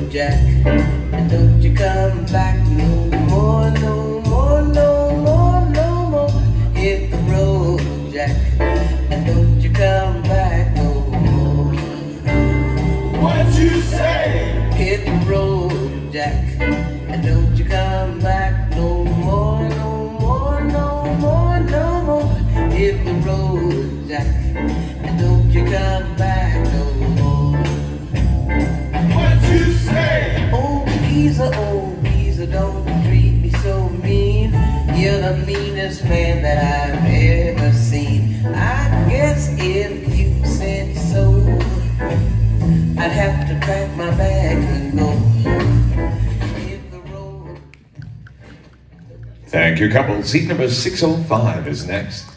Jack, and don't you come back no more, no more, no more, no more. Hit the road, Jack, and don't you come back no more. What'd you say? Hit the road, Jack, and don't you come back no more, no more, no more, no more. Hit the road, Jack, and don't you come back no more. What'd you say? Oh, Geezer, don't treat me so mean. You're the meanest man that I've ever seen. I guess if you said so, I'd have to pack my bag and go. Hit the road. Thank you, couple. Seat number 605 is next.